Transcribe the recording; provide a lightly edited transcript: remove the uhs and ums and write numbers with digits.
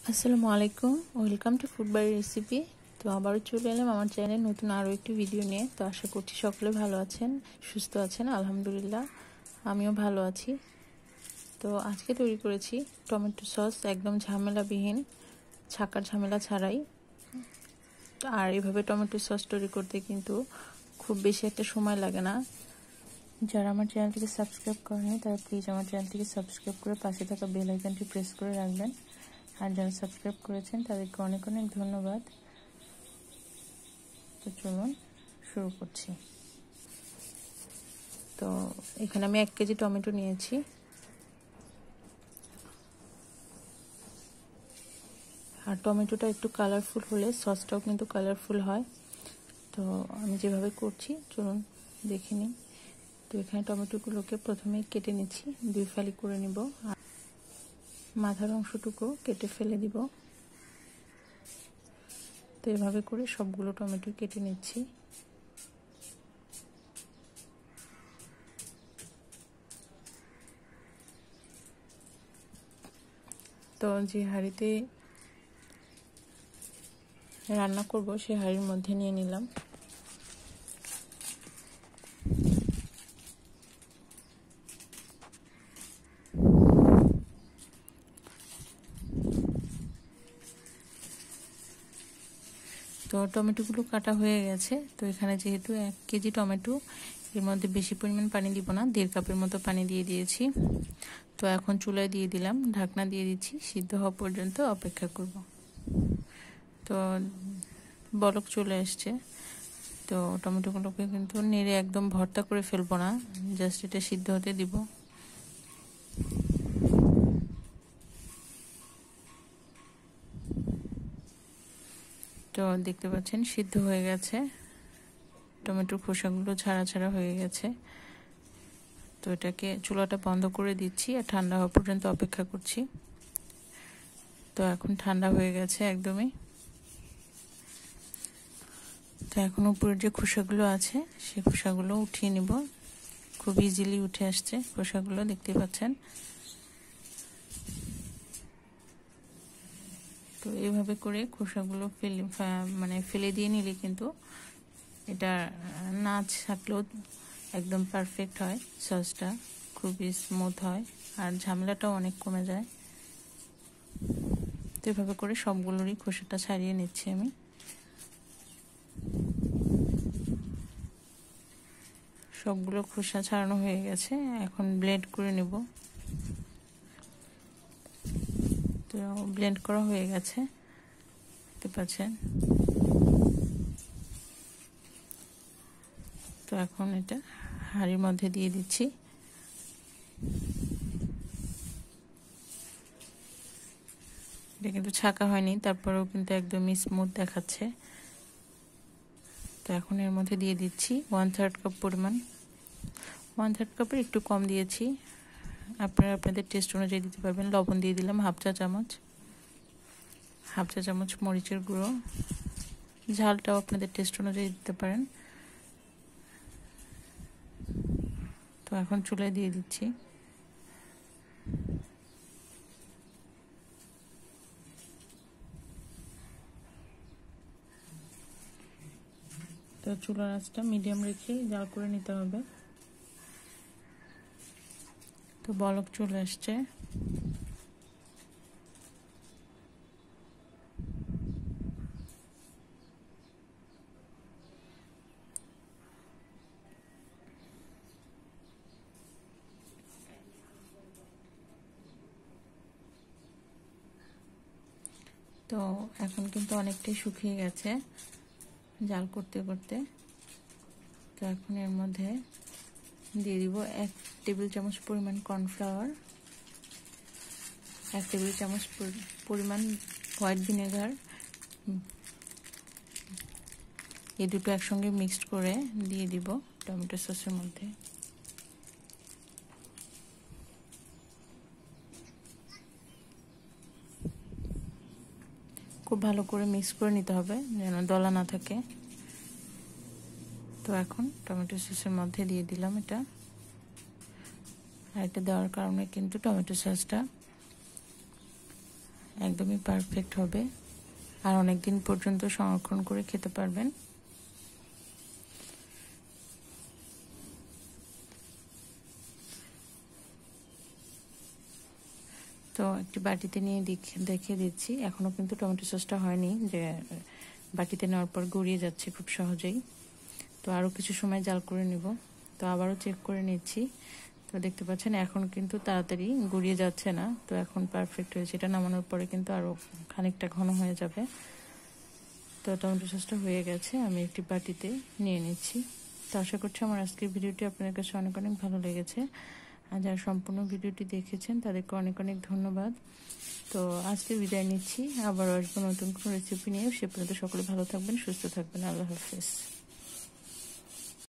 আসসালামু আলাইকুম, welcome to food by recipe. তো আবারও চলে এলাম আমার চ্যানেলে নতুন আরও একটি ভিডিও নিয়ে। তো আশা করছি সকলে ভালো আছেন, সুস্থ আছেন। আলহামদুলিল্লাহ আমিও ভালো আছি। তো আজকে তৈরি করেছি টমেটো সস, একদম ঝামেলাবিহীন, ছাকার ঝামেলা ছাড়াই। আর এভাবে টমেটো সস তৈরি করতে কিন্তু খুব বেশি একটা সময় লাগে না। যারা আমার চ্যানেলটিকে সাবস্ক্রাইব করেনি তারা প্লিজ আমার চ্যানেলটিকে সাবস্ক্রাইব করে পাশে থাকা বেল আইকনটি প্রেস করে রাখবেন। আর যারা সাবস্ক্রাইব করেছেন তাদেরকে অনেক অনেক ধন্যবাদ। তো চলুন শুরু করছি। তো এখানে আমি 1 কেজি টমেটো নিয়েছি। আর টমেটোটা একটু কালারফুল হলে সসটাও কিন্তু কালারফুল হয়। তো আমি যেভাবে করছি চলুন দেখে নিই। তো এখানে টমেটোগুলোকে প্রথমে কেটে নিচ্ছি, 2 ফালি করে নিব। আর মাথার অংশটুকু কেটে ফেলে দিব। তো এভাবে করে সবগুলো টমেটো কেটে নিচ্ছি। তো যে হাঁড়িতে রান্না করব সেই হাঁড়ির মধ্যে নিয়ে নিলাম। তো টমেটোগুলো কাটা হয়ে গেছে। তো এখানে যেহেতু 1 কেজি টমেটো, এর মধ্যে বেশি পরিমাণ পানি দিব না, 1.5 কাপের মতো পানি দিয়ে দিয়েছি। তো এখন চুলায় দিয়ে দিলাম, ঢাকনা দিয়ে দিচ্ছি, সিদ্ধ হওয়া পর্যন্ত অপেক্ষা করব। তো বলক চলে আসছে। তো টমেটোগুলোকে কিন্তু নেড়ে একদম ভর্তা করে ফেলবো না, জাস্ট এটা সিদ্ধ হতে দিব। তো দেখতে পাচ্ছেন সিদ্ধ হয়ে গেছে, টমেটোর খোসাগুলো ছাড়া ছাড়া হয়ে গেছে। তো এটাকে চুলাটা বন্ধ করে দিচ্ছি আর ঠান্ডা হওয়া পর্যন্ত অপেক্ষা করছি। তো এখন ঠান্ডা হয়ে গেছে একদমই। তো এখন উপরের যে খোসাগুলো আছে সেই খোসাগুলো উঠিয়ে নিব। খুব ইজিলি উঠে আসছে খোসাগুলো, দেখতে পাচ্ছেন। তো এইভাবে করে খোসাগুলো ফেলে দিয়ে নিলে কিন্তু এটা না থাকলেও একদম পারফেক্ট হয়, সসটা খুবই স্মুথ হয় আর ঝামেলাটাও অনেক কমে যায়। তো এভাবে করে সবগুলোরই খোসাটা ছাড়িয়ে নিচ্ছি আমি। সবগুলো খোসা ছাড়ানো হয়ে গেছে, এখন ব্লেন্ড করে নেব। তো ব্লেন্ড করা হয়ে গেছে, দেখতে পাচ্ছেন। তো এখন এটা হাঁড়ির মধ্যে দিয়ে দিচ্ছি। এটা কিন্তু ছাকা হয়নি, তারপরেও কিন্তু একদমই স্মুথ দেখাচ্ছে। তো এখন এর মধ্যে দিয়ে দিচ্ছি 1/3 কাপ পরিমাণ। 1/3 কাপের একটু কম দিয়েছি, আপনারা আপনাদের টেস্ট অনুযায়ী দিতে পারবেন। লবণ দিয়ে দিলাম 1/2 চা চামচ, 1/2 চা চামচ মরিচের গুঁড়ো, ঝালটাও আপনাদের টেস্ট অনুযায়ী দিতে পারেন। তো এখন চুলায় দিয়ে দিচ্ছি। তো চুলার আঁচটা মিডিয়াম রেখে জাল করে নিতে হবে। তো বলক চলে আসছে। তো এখন কিন্তু অনেকটাই শুকিয়ে গেছে জাল করতে করতে। তো এখন এর মধ্যে দিয়ে দিব 1 টেবিল চামচ পরিমাণ কর্নফ্লাওয়ার, 1 টেবিল চামচ পরিমাণ হোয়াইট ভিনেগার। এই দুটো একসঙ্গে মিক্সড করে দিয়ে দিব টমেটো সসের মধ্যে। খুব ভালো করে মিক্স করে নিতে হবে যেন দলা না থাকে। তো এখন টমেটো সসের মধ্যে দিয়ে দিলাম এটা। আর এটা দেওয়ার কারণে কিন্তু টমেটো সসটা একদমই পারফেক্ট হবে আর অনেক দিন পর্যন্ত সংরক্ষণ করে খেতে পারবেন। তো একটি বাটিতে নিয়ে দেখিয়ে দিচ্ছি। এখনও কিন্তু টমেটো সসটা হয়নি, যে বাটিতে নেওয়ার পর গড়িয়ে যাচ্ছে খুব সহজেই। তো আরও কিছু সময় জাল করে নিব। তো আবারও চেক করে নিচ্ছি। তো দেখতে পাচ্ছেন এখন কিন্তু তাড়াতাড়ি গড়িয়ে যাচ্ছে না। তো এখন পারফেক্ট হয়েছে। এটা নামানোর পরে কিন্তু আরও খানিকটা ঘন হয়ে যাবে। তো টমেটো সসটা হয়ে গেছে, আমি একটি বাটিতে নিয়ে নিচ্ছি। তো আশা করছি আমার আজকের ভিডিওটি আপনাদের কাছে অনেক অনেক ভালো লেগেছে। আর যারা সম্পূর্ণ ভিডিওটি দেখেছেন তাদেরকে অনেক অনেক ধন্যবাদ। তো আজকে বিদায় নিচ্ছি, আবার আসবো নতুন কোনো রেসিপি নিয়ে। সে পর্যন্ত সকলে ভালো থাকবেন, সুস্থ থাকবেন। আল্লাহ হাফেজ।